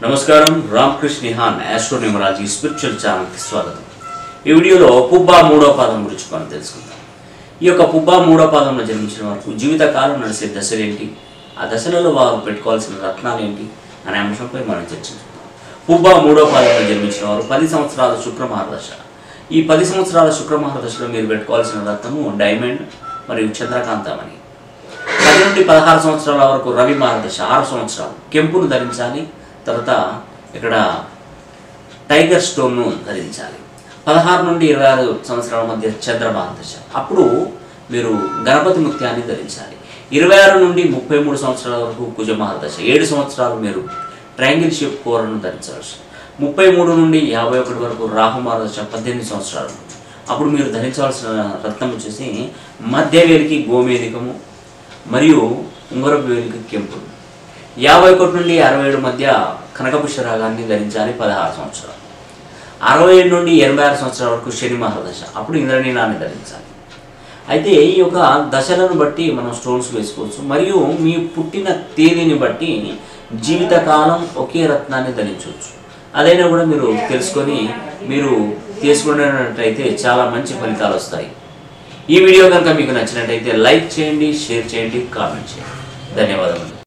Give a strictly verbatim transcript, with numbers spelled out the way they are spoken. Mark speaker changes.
Speaker 1: నమస్కారం Ramakrishna Nihan astronumerology spiritual ఛానల్కి స్వాగతం। ఈ వీడియోలో పుబ్బా మూడో పాదం గురించి మనం తెలుసుకుందాం। ఈ యొక్క పుబ్బా మూడో పాదంలో జన్మించిన వారికి జీవితకాలం నడిచే దశలు ఏంటి, ఆ దశలలో వారు పెట్టుకోవాల్సిన రత్నాలు ఏంటి అనే అంశంపై మనం చర్చించుకుందాం। పుబ్బా మూడో పాదంలో జన్మించిన వారు పది సంవత్సరాల శుక్రమహారదశ, ఈ పది సంవత్సరాల శుక్రమహారదశలో మీరు పెట్టుకోవాల్సిన రత్నము డైమండ్ మరియు చంద్రకాంతమణి। పది నుండి పదహారు సంవత్సరాల వరకు రవి మహారదశ, ఆరు సంవత్సరాలు కెంపును ధరించాలి, తర్వాత ఇక్కడ టైగర్ స్టోన్ను ధరించాలి। పదహారు నుండి ఇరవై ఆరు సంవత్సరాల మధ్య చంద్ర మహాదశ, అప్పుడు మీరు గణపతి ముత్యాన్ని ధరించాలి। ఇరవై ఆరు నుండి ముప్పై మూడు సంవత్సరాల వరకు కుజ మహాదశ, ఏడు సంవత్సరాలు మీరు ట్రయాంగిల్ షేప్ కూరను ధరించవచ్చు। ముప్పై మూడు నుండి యాభై ఒకటి వరకు రాహు మహాదశ, పద్దెనిమిది సంవత్సరాలు, అప్పుడు మీరు ధరించవలసిన రత్నం వచ్చేసి మధ్య వేలికి గోమేధికము మరియు ఉంగరపు వేలికి కెంపుడు। యాభై ఒకటి నుండి అరవై ఏడు మధ్య కనకపుష్యరాగాన్ని ధరించాలి, పదహారు సంవత్సరాలు। అరవై ఏడు నుండి ఎనభై ఆరు సంవత్సరాల వరకు శని మహాదశ, అప్పుడు ఇంద్రనీలాన్ని ధరించాలి। అయితే ఈ యొక్క దశలను బట్టి మనం స్టోన్స్ వేసుకోవచ్చు, మరియు మీ పుట్టిన తేదీని బట్టి జీవితకాలం ఒకే రత్నాన్ని ధరించవచ్చు। అదైనా కూడా మీరు తెలుసుకొని మీరు తీసుకున్నట్లయితే చాలా మంచి ఫలితాలు వస్తాయి। ఈ వీడియో కనుక మీకు నచ్చినట్లయితే లైక్ చేయండి, షేర్ చేయండి, కామెంట్ చేయండి। ధన్యవాదాలు।